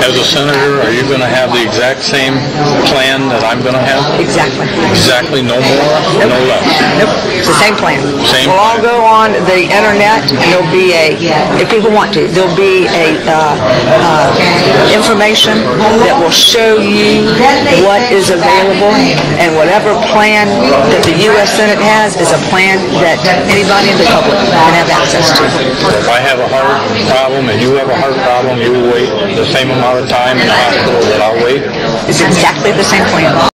As a senator, are you going to have the exact same plan that I'm going to have? Exactly. Exactly, no more, no less. Nope, it's the same plan. Same We'll all plan. go on the internet, and there'll be if people want to, there'll be information that will show you what is available, and whatever plan that the U.S. Senate has is a plan that anybody in the public can have access to. If I have a heart problem and you have a heart problem, you will wait the same amount of time in the hospital that I'll wait? It's exactly the same plan.